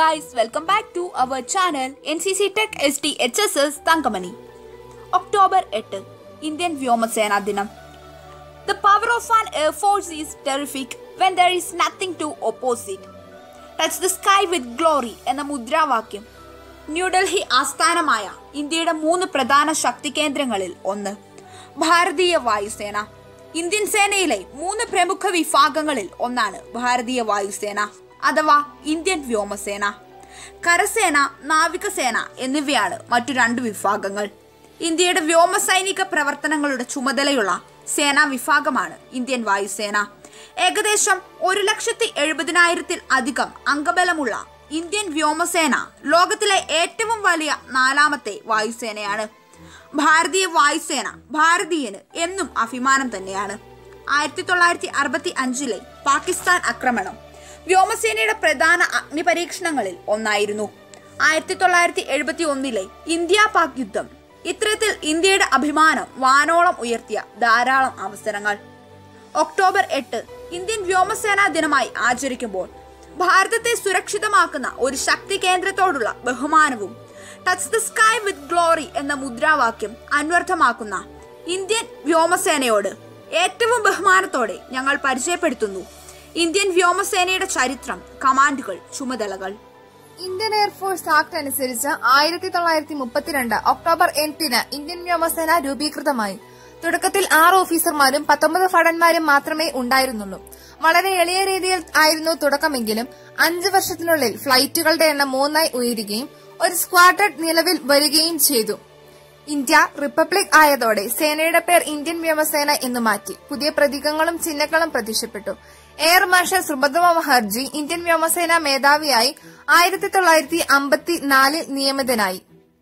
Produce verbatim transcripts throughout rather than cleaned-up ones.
guys, welcome back to our channel N C C Tech S D H S S Thankamani. October eighth, Indian Vyomasena Dinam. The power of an air force is terrific when there is nothing to oppose it. Touch the sky with glory എന്ന മുദ്രാവാക്യം ന്യൂഡൽഹി ആസ്ഥാനമായ ഇന്ത്യയുടെ മൂന്ന് പ്രധാന ശക്തി കേന്ദ്രങ്ങളിൽ ഒന്ന്. ഭാരതീയ വായുസേന. Indian സേനയിലെ മൂന്ന് പ്രമുഖ വിഭാഗങ്ങളിൽ ഒന്നാണ് ഭാരതീയ വായുസേന അഥവാ ഇന്ത്യൻ വ്യോമസേന. കരസേന, നാവികസേന എന്നിവയാണ് മറ്റു രണ്ട് വിഭാഗങ്ങൾ. ഇന്ത്യയുടെ വ്യോമസൈനിക പ്രവർത്തനങ്ങളുടെ ചുമതലയുള്ള സേനാ വിഭാഗമാണ് ഇന്ത്യൻ വായുസേന. ഏകദേശം ഒരു ലക്ഷത്തി എഴുപതിനായിരത്തിൽ അധികം അംഗബലമുള്ള ഇന്ത്യൻ വ്യോമസേന ലോകത്തിലെ ഏറ്റവും വലിയ നാലാമത്തെ വായുസേനയാണ്. ഭാരതീയ വായുസേന ഭാരതീയന് എന്നും അഭിമാനം തന്നെയാണ്. ആയിരത്തി തൊള്ളായിരത്തി അറുപത്തി അഞ്ചിലെ പാകിസ്ഥാൻ ആക്രമണം വ്യോമസേനയുടെ പ്രധാന അഗ്നിപരീക്ഷണങ്ങളിൽ ഒന്നായിരുന്നു. ആയിരത്തി തൊള്ളായിരത്തി എഴുപത്തി ഒന്നിലെ ഇന്ത്യ പാക് യുദ്ധം ഇത്തരത്തിൽ ഇന്ത്യയുടെ അഭിമാനം വാനോളം ഉയർത്തിയ ധാരാളം അവസരങ്ങൾ. ഒക്ടോബർ എട്ട് ഇന്ത്യൻ വ്യോമസേനാ ദിനമായി ആചരിക്കുമ്പോൾ ഭാരതത്തെ സുരക്ഷിതമാക്കുന്ന ഒരു ശക്തി കേന്ദ്രത്തോടുള്ള ബഹുമാനവും touch the sky with glory എന്ന മുദ്രാവാക്യം അന്വർത്ഥമാക്കുന്ന ഇന്ത്യൻ വ്യോമസേനയോട് ഏറ്റവും ബഹുമാനത്തോടെ ഞങ്ങൾ പരിചയപ്പെടുത്തുന്നു ഇന്ത്യൻ വ്യോമസേനയുടെ ചരിത്രം, കമാൻഡുകൾ, ചുമതലകൾ. ഇന്ത്യൻ എയർഫോഴ്സ് ആക്ട് അനുസരിച്ച് ആയിരത്തി തൊള്ളായിരത്തി മുപ്പത്തിരണ്ട് ഒക്ടോബർ എട്ടിന് ഇന്ത്യൻ വ്യോമസേന രൂപീകൃതമായി. തുടക്കത്തിൽ ആറ് ഓഫീസർമാരും പത്തൊമ്പത് ഭടന്മാരും മാത്രമേ ഉണ്ടായിരുന്നുള്ളൂ. വളരെ എളിയ രീതിയിൽ ആയിരുന്നു തുടക്കമെങ്കിലും അഞ്ചു വർഷത്തിനുള്ളിൽ ഫ്ലൈറ്റുകളുടെ എണ്ണം മൂന്നായി ഉയരുകയും ഒരു സ്ക്വാഡ്രൺ നിലവിൽ വരികയും ചെയ്തു. ഇന്ത്യ റിപ്പബ്ലിക് ആയതോടെ സേനയുടെ പേർ ഇന്ത്യൻ വ്യോമസേന എന്ന് മാറ്റി. പുതിയ പ്രതീകങ്ങളും ചിഹ്നങ്ങളും പ്രത്യക്ഷപ്പെട്ടു. Air marshal Subrata Mukherjee Indian വ്യോമസേന മേധാവിയായി ആയിരത്തി തൊള്ളായിരത്തി അമ്പത്തി നാലിൽ നിയമിതനായി.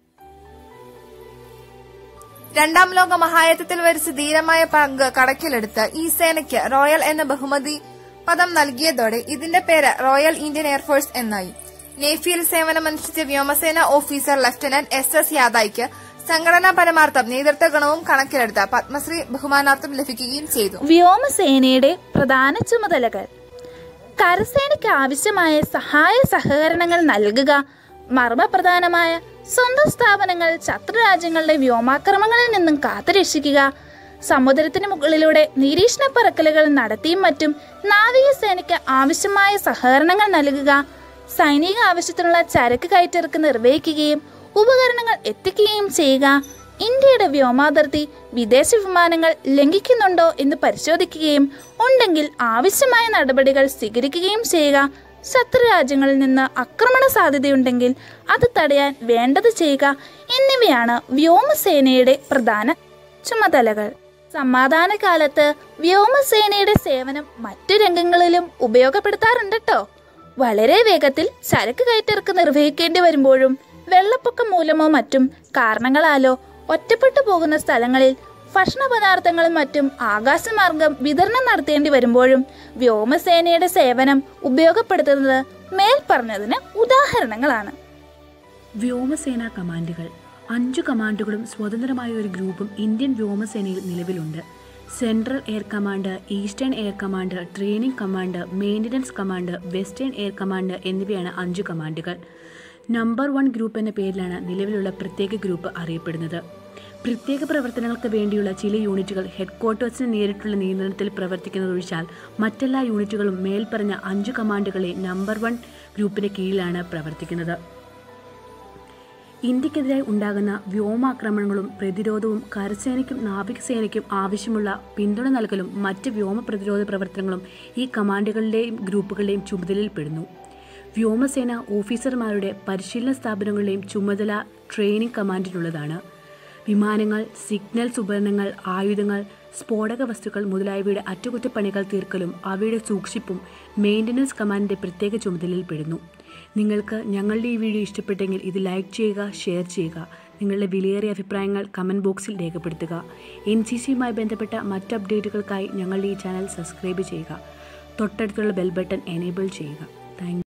രണ്ടാം ലോക മഹായുദ്ധത്തിൽ വരിച്ച ധീരമായ പങ്ക് കണക്കിലെടുത്ത് ഈ സേനയ്ക്ക് റോയൽ എന്ന ബഹുമതി പദം നൽകിയതോടെ ഇതിന്റെ പേര് റോയൽ ഇന്ത്യൻ എയർഫോഴ്സ് എന്നായി. നേവിയിൽ സേവനമനുഷ്ഠിച്ച വ്യോമസേന ഓഫീസർ ലഫ്റ്റനന്റ് എസ് എസ് യാദയ്ക്ക് സംഘടനാ പരമാർത്ഥം നേതൃത്വ ഗണവും കണക്കിലെടുത്ത പത്മശ്രീ ബഹുമാനാർത്ഥം ലഭിക്കുകയും ചെയ്തു. വ്യോമസേനയുടെ പ്രധാന ചുമതലകൾ: കരസേനയ്ക്ക് ആവശ്യമായ സഹായ സഹകരണങ്ങൾ നൽകുക, മർമ്മപ്രധാനമായ സ്വന്തം സ്ഥാപനങ്ങൾ ശത്രുരാജ്യങ്ങളുടെ വ്യോമാക്രമണങ്ങളിൽ നിന്നും കാത്തുരക്ഷിക്കുക, സമുദ്രത്തിന് മുകളിലൂടെ നിരീക്ഷണ പറക്കലുകൾ നടത്തിയും മറ്റും നാവികസേനയ്ക്ക് ആവശ്യമായ സഹകരണങ്ങൾ നൽകുക, സൈനിക ആവശ്യത്തിനുള്ള ചരക്ക് കയറ്റിറക്ക് നിർവഹിക്കുകയും ഉപകരണങ്ങൾ എത്തിക്കുകയും ചെയ്യുക, ഇന്ത്യയുടെ വ്യോമാതിർത്തി വിദേശ വിമാനങ്ങൾ ലംഘിക്കുന്നുണ്ടോ എന്ന് പരിശോധിക്കുകയും ഉണ്ടെങ്കിൽ ആവശ്യമായ നടപടികൾ സ്വീകരിക്കുകയും ചെയ്യുക, ശത്രുരാജ്യങ്ങളിൽ നിന്ന് ആക്രമണ സാധ്യതയുണ്ടെങ്കിൽ അത് തടയാൻ വേണ്ടത് ചെയ്യുക എന്നിവയാണ് വ്യോമസേനയുടെ പ്രധാന ചുമതലകൾ. സമാധാന കാലത്ത് വ്യോമസേനയുടെ സേവനം മറ്റു രംഗങ്ങളിലും ഉപയോഗപ്പെടുത്താറുണ്ട് കേട്ടോ. വളരെ വേഗത്തിൽ ചരക്ക് കയറ്റിറക്ക് നിർവഹിക്കേണ്ടി വരുമ്പോഴും വെള്ളപ്പൊക്കം മൂലമോ മറ്റും കാരണങ്ങളാലോ ഒറ്റപ്പെട്ടു പോകുന്ന സ്ഥലങ്ങളിൽ ഭക്ഷണ പദാർത്ഥങ്ങളും മറ്റും ആകാശമാർഗം വിതരണം നടത്തേണ്ടി വരുമ്പോഴും വ്യോമസേനയുടെ സേവനം ഉപയോഗപ്പെടുത്തുന്നത് മേൽപ്പറഞ്ഞതിന് ഉദാഹരണങ്ങളാണ്. വ്യോമസേന കമാൻഡുകൾ. അഞ്ചു കമാൻഡുകളും സ്വതന്ത്രമായ ഒരു ഗ്രൂപ്പും ഇന്ത്യൻ വ്യോമസേനയിൽ നിലവിലുണ്ട്. Central air command, eastern air command, training command, maintenance command, western air command എന്നിവയാണ് അഞ്ചു കമാൻഡുകൾ. നമ്പർ വൺ ഗ്രൂപ്പ് എന്ന പേരിലാണ് നിലവിലുള്ള പ്രത്യേക ഗ്രൂപ്പ് അറിയപ്പെടുന്നത്. പ്രത്യേക പ്രവർത്തനങ്ങൾക്ക് വേണ്ടിയുള്ള ചില യൂണിറ്റുകൾ ഹെഡ്ക്വാർട്ടേഴ്സിന് നേരിട്ടുള്ള നിയന്ത്രണത്തിൽ പ്രവർത്തിക്കുന്നതൊഴിച്ചാൽ മറ്റെല്ലാ യൂണിറ്റുകളും മേൽപ്പറഞ്ഞ അഞ്ചു കമാൻഡുകളെ നമ്പർ വൺ ഗ്രൂപ്പിന് കീഴിലാണ് പ്രവർത്തിക്കുന്നത്. ഇന്ത്യക്കെതിരായി ഉണ്ടാകുന്ന വ്യോമാക്രമണങ്ങളും പ്രതിരോധവും കരസേനയ്ക്കും നാവികസേനയ്ക്കും ആവശ്യമുള്ള പിന്തുണ നൽകലും മറ്റ് വ്യോമ പ്രതിരോധ പ്രവർത്തനങ്ങളും ഈ കമാൻഡുകളുടെയും ഗ്രൂപ്പുകളുടെയും ചുമതലയിൽപ്പെടുന്നു. വ്യോമസേന ഓഫീസർമാരുടെ പരിശീലന സ്ഥാപനങ്ങളുടെയും ചുമതല ട്രെയിനിങ് കമാൻഡിനുള്ളതാണ്. വിമാനങ്ങൾ, സിഗ്നൽസ് ഉപകരണങ്ങൾ, ആയുധങ്ങൾ, സ്ഫോടക വസ്തുക്കൾ മുതലായവയുടെ അറ്റകുറ്റപ്പണികൾ തീർക്കലും അവയുടെ സൂക്ഷിപ്പും മെയിൻ്റനൻസ് കമാൻഡിൻ്റെ പ്രത്യേക ചുമതലയിൽപ്പെടുന്നു. നിങ്ങൾക്ക് ഞങ്ങളുടെ ഈ വീഡിയോ ഇഷ്ടപ്പെട്ടെങ്കിൽ ഇത് ലൈക്ക് ചെയ്യുക, ഷെയർ ചെയ്യുക. നിങ്ങളുടെ വിലയേറിയ അഭിപ്രായങ്ങൾ കമൻറ്റ് ബോക്സിൽ രേഖപ്പെടുത്തുക. എൻ സി സിയുമായി ബന്ധപ്പെട്ട മറ്റ് അപ്ഡേറ്റുകൾക്കായി ഞങ്ങളുടെ ഈ ചാനൽ സബ്സ്ക്രൈബ് ചെയ്യുക. തൊട്ടടുത്തുള്ള ബെൽ ബട്ടൺ എനേബിൾ ചെയ്യുക. താങ്ക്